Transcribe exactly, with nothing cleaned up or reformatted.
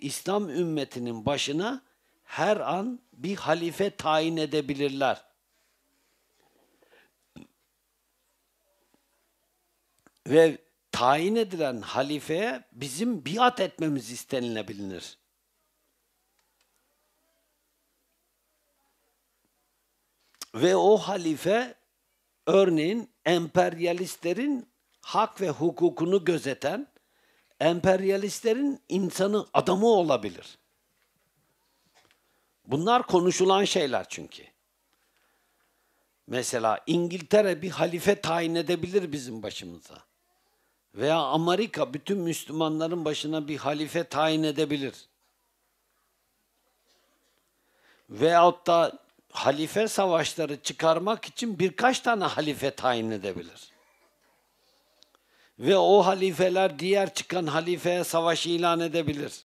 İslam ümmetinin başına her an bir halife tayin edebilirler. Ve tayin edilen halifeye bizim biat etmemiz istenilebilir. Ve o halife örneğin emperyalistlerin hak ve hukukunu gözeten, emperyalistlerin insanı, adamı olabilir. Bunlar konuşulan şeyler çünkü. Mesela İngiltere bir halife tayin edebilir bizim başımıza. Veya Amerika bütün Müslümanların başına bir halife tayin edebilir. Veyahut da halife savaşları çıkarmak için birkaç tane halife tayin edebilir. Ve o halifeler diğer çıkan halifeye savaş ilan edebilir.